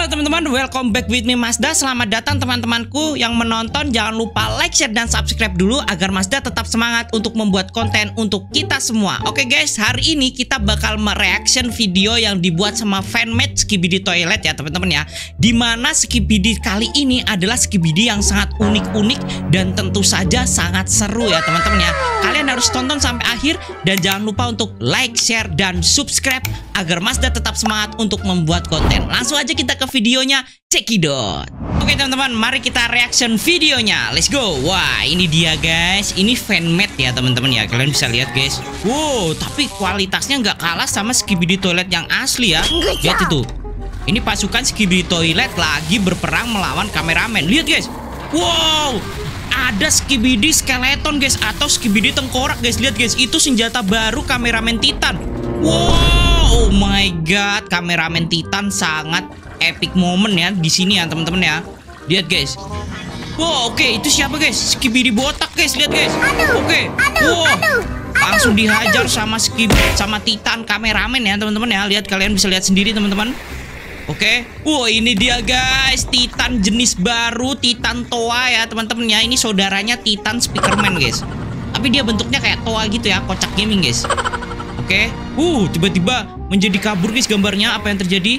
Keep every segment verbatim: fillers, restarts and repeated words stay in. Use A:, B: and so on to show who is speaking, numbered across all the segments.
A: Halo teman-teman, welcome back with me Mazda. Selamat datang teman-temanku yang menonton. Jangan lupa like, share, dan subscribe dulu agar Mazda tetap semangat untuk membuat konten untuk kita semua. Oke guys, hari ini kita bakal mereaction video yang dibuat sama fanmade Skibidi Toilet ya teman-teman ya. Dimana Skibidi kali ini adalah Skibidi yang sangat unik-unik dan tentu saja sangat seru ya teman-teman ya. Kalian harus tonton sampai akhir dan jangan lupa untuk like, share, dan subscribe agar Mazda tetap semangat untuk membuat konten. Langsung aja kita ke videonya, cekidot. Oke teman-teman, mari kita reaction videonya. Let's go. Wah, ini dia guys. Ini fanmade ya teman-teman ya. Kalian bisa lihat guys. Wow, tapi kualitasnya nggak kalah sama Skibidi Toilet yang asli ya. Lihat itu. Ini pasukan Skibidi Toilet lagi berperang melawan kameramen. Lihat guys. Wow, ada Skibidi skeleton guys, atau Skibidi tengkorak guys. Lihat guys, itu senjata baru kameramen Titan. Wow, oh my god, kameramen Titan sangat epic moment ya di sini ya teman-teman ya. Lihat guys. Wow, oke, okay. Itu siapa guys? Skibidi botak guys, lihat guys. Oke. Okay. Wow. Aduh, langsung dihajar aduh. sama Skibidi sama Titan kameramen ya teman-teman ya. Lihat, kalian bisa lihat sendiri teman-teman. Oke, okay. Wow, ini dia guys, Titan jenis baru, Titan Toa ya teman-teman ya. Ini saudaranya Titan Speakerman guys. Tapi dia bentuknya kayak Toa gitu ya, kocak gaming guys. Oke, okay. Uh, tiba-tiba menjadi kabur guys gambarnya. Apa yang terjadi?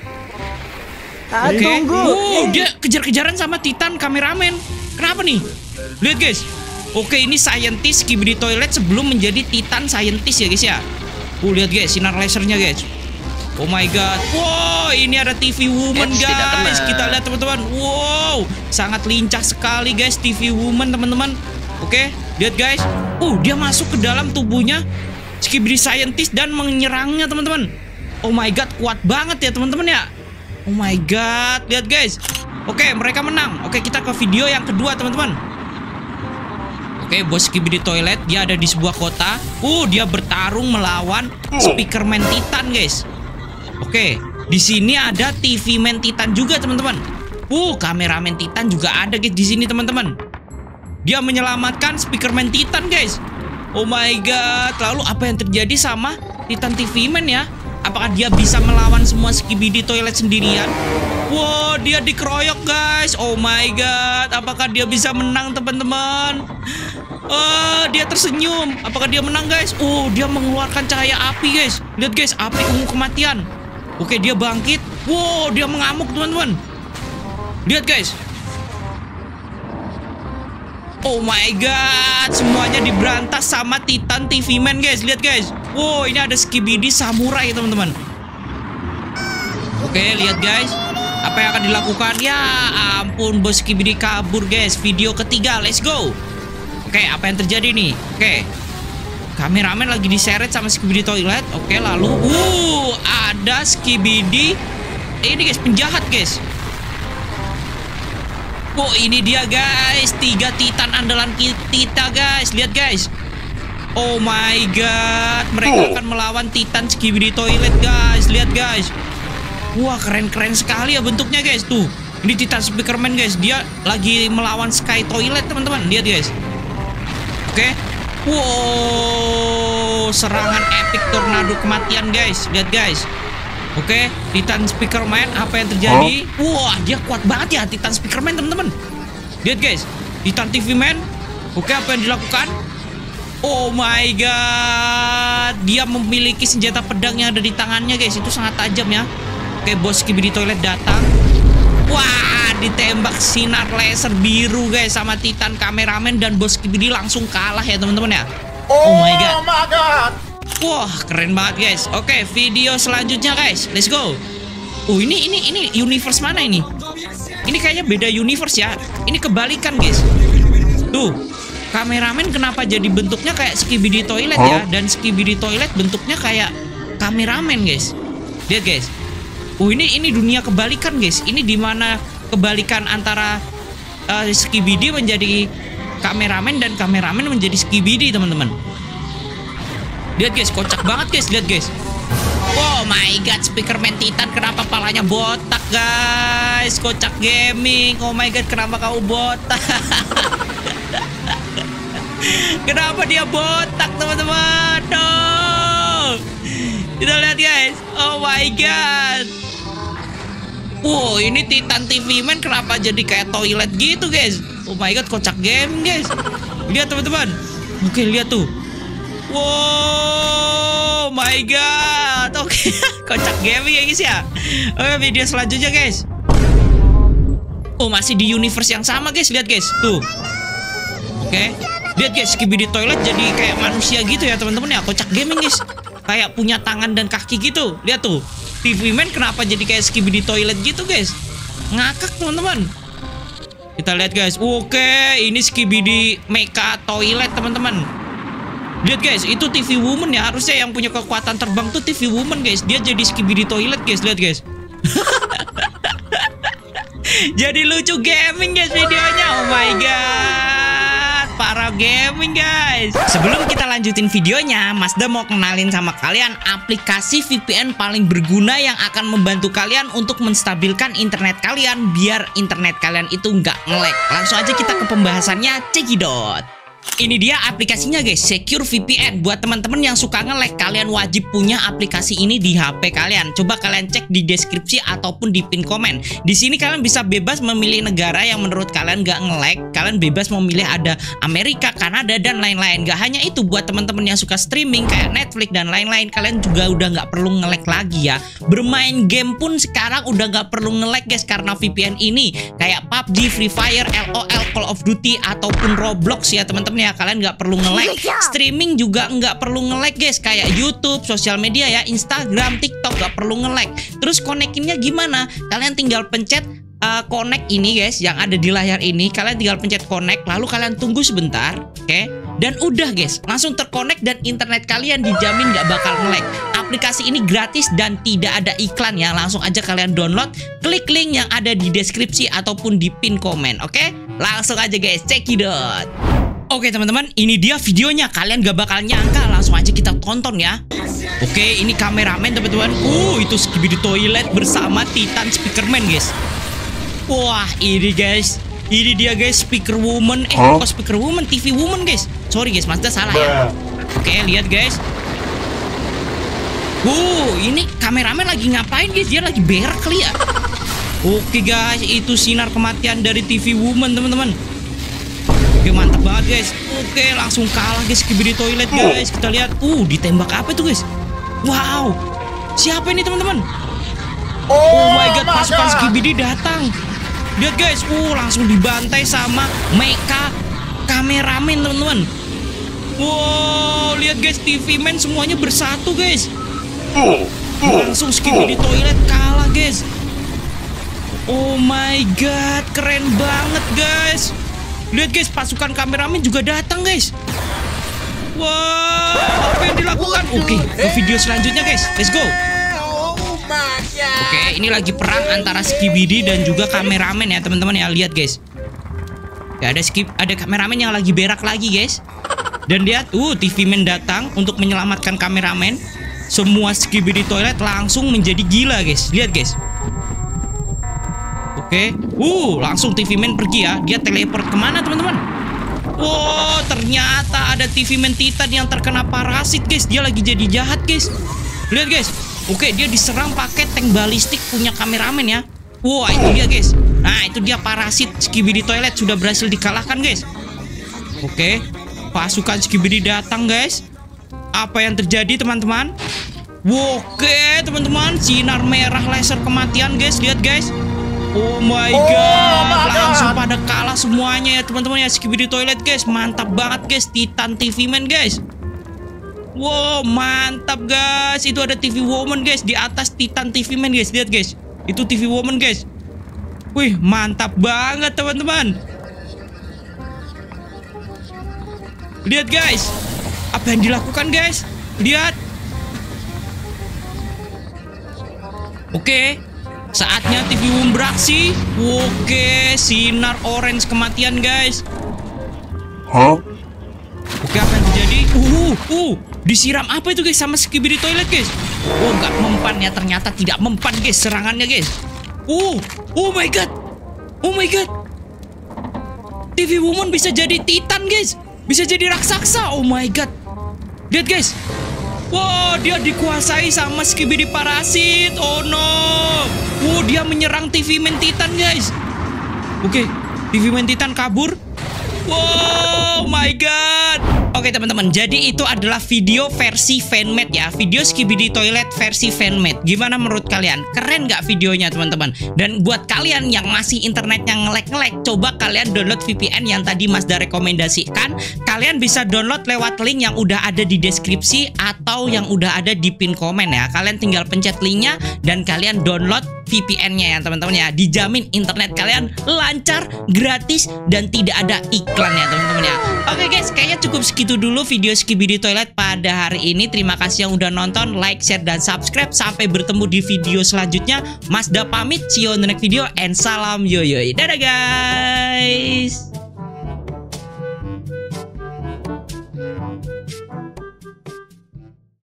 A: Oke, okay. Uh, dia kejar-kejaran sama Titan kameramen. Kenapa nih? Lihat guys. Oke, okay, ini scientist Skibidi Toilet sebelum menjadi Titan scientist ya guys ya. Uh, lihat guys, sinar lasernya guys. Oh my god. Wow, ini ada T V Woman guys. Kita lihat teman-teman. Wow, sangat lincah sekali guys T V Woman teman-teman. Oke, lihat guys. Uh, dia masuk ke dalam tubuhnya Skibidi Scientist dan menyerangnya teman-teman. Oh my god, kuat banget ya teman-teman ya. Oh my god, lihat guys. Oke, mereka menang. Oke, kita ke video yang kedua teman-teman. Oke, bos Skibidi Toilet dia ada di sebuah kota. Uh, dia bertarung melawan Speakerman Titan guys. Oke, di sini ada T V Man Titan juga teman-teman. Uh, kameramen Titan juga ada guys di sini teman-teman. Dia menyelamatkan Speakerman Titan guys. Oh my god. Lalu apa yang terjadi sama Titan T V Man ya? Apakah dia bisa melawan semua Skibidi Toilet sendirian? Wow, dia dikeroyok guys. Oh my god. Apakah dia bisa menang teman-teman? Oh, dia tersenyum. Apakah dia menang guys? Oh, dia mengeluarkan cahaya api guys. Lihat guys, api ungu kematian. Oke, dia bangkit. Wow, dia mengamuk teman-teman. Lihat guys. Oh my god, semuanya diberantas sama Titan T V Man guys. Lihat guys. Wow, ini ada Skibidi Samurai teman-teman. Oke, lihat guys. Apa yang akan dilakukan? Ya ampun, bos Skibidi kabur guys. Video ketiga, let's go. Oke, apa yang terjadi nih? Oke, kameramen lagi diseret sama Skibidi Toilet. Oke, lalu uh ada Skibidi. Ini guys, penjahat guys. Wow, ini dia guys, tiga Titan andalan kita guys. Lihat guys. Oh my god, mereka akan melawan Titan Skibidi Toilet guys. Lihat guys. Wah, keren-keren sekali ya bentuknya guys. Tuh, ini Titan Speakerman guys. Dia lagi melawan Sky Toilet teman-teman. Lihat guys. Oke. Wow, serangan epic tornado kematian guys. Lihat guys. Oke, Titan Speakerman, apa yang terjadi? Wah, dia kuat banget ya Titan Speakerman teman-teman. Lihat guys, Titan T V Man. Oke, apa yang dilakukan? Oh my god, dia memiliki senjata pedang yang ada di tangannya guys. Itu sangat tajam ya. Oke, bos Skibidi Toilet datang. Wah, ditembak sinar laser biru guys sama Titan kameramen, dan bos Skibidi langsung kalah ya teman-teman ya. Oh my god.
B: Oh my god.
A: Wah, keren banget guys. Oke, video selanjutnya guys. Let's go. Oh, ini ini ini universe mana ini? Ini kayaknya beda universe ya. Ini kebalikan guys. Tuh, kameramen kenapa jadi bentuknya kayak Skibidi Toilet ya? Dan Skibidi Toilet bentuknya kayak kameramen guys. Lihat guys. Oh, ini ini dunia kebalikan guys. Ini dimana kebalikan antara uh, Skibidi menjadi kameramen dan kameramen menjadi Skibidi teman-teman. Lihat guys, kocak banget guys. Lihat guys. Oh my god, Speakerman Titan kenapa palanya botak guys? Kocak gaming. Oh my god, kenapa kau botak? Kenapa dia botak teman-teman? No. Kita lihat guys. Oh my god. Wow, ini Titan T V Man kenapa jadi kayak toilet gitu guys? Oh my god, kocak game guys. Lihat teman-teman. Oke, lihat tuh. Wow, my god. Oke, kocak game ya guys ya. Oke, video selanjutnya guys. Oh, masih di universe yang sama guys. Lihat guys, tuh. Oke, lihat guys, Skibidi Toilet jadi kayak manusia gitu ya teman-teman ya. Kocak gaming guys. Kayak punya tangan dan kaki gitu. Lihat tuh. T V Man kenapa jadi kayak Skibidi Toilet gitu guys? Ngakak teman-teman. Kita lihat guys. Oke, ini Skibidi Mecha Toilet teman-teman. Lihat guys, itu T V Woman ya. Harusnya yang punya kekuatan terbang tuh T V Woman guys. Dia jadi Skibidi Toilet guys. Lihat guys. Jadi lucu gaming guys videonya. Oh my god, parah gaming guys. Sebelum kita lanjutin videonya, Mazda mau kenalin sama kalian aplikasi V P N paling berguna yang akan membantu kalian untuk menstabilkan internet kalian biar internet kalian itu nggak nge-lag. Langsung aja kita ke pembahasannya, cekidot. Ini dia aplikasinya guys, Secure V P N. Buat teman-teman yang suka nge-lag, kalian wajib punya aplikasi ini di H P kalian. Coba kalian cek di deskripsi ataupun di pin komen. Di sini kalian bisa bebas memilih negara yang menurut kalian nggak nge-lag. Kalian bebas memilih ada Amerika, Kanada, dan lain-lain. Gak hanya itu, buat teman-teman yang suka streaming kayak Netflix dan lain-lain, kalian juga udah nggak perlu nge-lag lagi ya. Bermain game pun sekarang udah nggak perlu nge-lag guys karena V P N ini. Kayak P U B G, Free Fire, L O L, Call of Duty, ataupun Roblox ya teman-teman ya, kalian nggak perlu nge-lag. Streaming juga nggak perlu nge-lag guys, kayak YouTube, sosial media ya, Instagram, TikTok nggak perlu nge-lag. Terus konekinnya gimana? Kalian tinggal pencet uh, connect ini guys, yang ada di layar ini. Kalian tinggal pencet connect, lalu kalian tunggu sebentar, oke? Okay? Dan udah guys, langsung terkonek dan internet kalian dijamin nggak bakal nge-lag. Aplikasi ini gratis dan tidak ada iklan ya. Langsung aja kalian download, klik link yang ada di deskripsi ataupun di pin komen, oke? Okay? Langsung aja guys, cekidot. Oke teman-teman, ini dia videonya. Kalian gak bakal nyangka, langsung aja kita tonton ya. Oke, ini kameramen teman-teman. Uh, itu Skibidi Toilet bersama Titan Speakerman guys. Wah, ini guys, ini dia guys, Speaker Woman. Eh,
B: huh?
A: kok Speaker Woman, T V Woman guys. Sorry guys, Mazda salah ya. Oke, lihat guys. Uh, ini kameramen lagi ngapain guys? Dia lagi berak kali ya. Oke guys, itu sinar kematian dari T V Woman teman-teman. Oke, mantap banget guys. Oke, langsung kalah guys Skibidi Toilet guys. Kita lihat, uh ditembak apa itu guys? Wow, siapa ini teman-teman? Oh my god, pasukan Skibidi datang. Lihat guys, uh langsung dibantai sama Mecha kameramen teman-teman. Wow, lihat guys, T V Man semuanya bersatu guys. Langsung Skibidi Toilet kalah guys. Oh my god, keren banget guys. Lihat guys, pasukan kameramen juga datang guys. Wah, apa yang dilakukan? Oke, ke video selanjutnya guys. Let's go. Oke, ini lagi perang antara Skibidi dan juga kameramen ya teman-teman ya. Lihat guys. Ya, ada skip, ada kameramen yang lagi berak lagi guys. Dan lihat, uh, T V Man datang untuk menyelamatkan kameramen. Semua Skibidi Toilet langsung menjadi gila guys. Lihat guys. Oke, uh, langsung T V Man pergi ya. Dia teleport kemana teman-teman? Wow, ternyata ada T V Man Titan yang terkena parasit guys. Dia lagi jadi jahat guys. Lihat guys. Oke, dia diserang pakai tank balistik punya kameramen ya. Wow, itu dia guys. Nah, itu dia parasit Skibidi Toilet sudah berhasil dikalahkan guys. Oke, pasukan Skibidi datang guys. Apa yang terjadi teman-teman? Oke teman-teman, sinar merah laser kematian guys. Lihat guys. Oh my god, langsung pada kalah semuanya ya teman-teman ya. Skibidi Toilet guys, mantap banget guys. Titan T V Man guys. Wow, mantap guys. Itu ada T V Woman guys di atas Titan T V Man guys. Lihat guys, itu T V Woman guys. Wih, mantap banget teman-teman. Lihat guys, apa yang dilakukan guys? Lihat. Oke, saatnya T V Woman beraksi. Oke, sinar orange kematian guys.
B: Hah?
A: Oke, apa yang terjadi? Uh, uh, disiram apa itu guys sama Skibidi Toilet guys? Oh, nggak mempan ya, ternyata tidak mempan guys serangannya guys. Uh, oh my god, oh my god. T V Woman bisa jadi Titan guys, bisa jadi raksasa. Oh my god. Lihat guys. Wow, dia dikuasai sama Skibidi parasit. Oh no. Wow, dia menyerang T V Man Titan, guys. Oke, T V Man Titan kabur. Wow, my god. Oke teman-teman, jadi itu adalah video versi fanmade ya. Video Skibidi Toilet versi fanmade. Gimana menurut kalian? Keren nggak videonya teman-teman? Dan buat kalian yang masih internetnya ngelek-ngelek, coba kalian download V P N yang tadi Mazda rekomendasikan. Kalian bisa download lewat link yang udah ada di deskripsi atau yang udah ada di pin komen ya. Kalian tinggal pencet linknya dan kalian download V P N-nya ya teman-teman ya. Dijamin internet kalian lancar, gratis, dan tidak ada iklan ya teman-teman ya. Oke guys, kayaknya cukup segitu dulu video Skibidi Toilet pada hari ini. Terima kasih yang udah nonton, like, share, dan subscribe. Sampai bertemu di video selanjutnya. Mazda pamit, see you on the next video, and salam yoyoy. Dadah guys.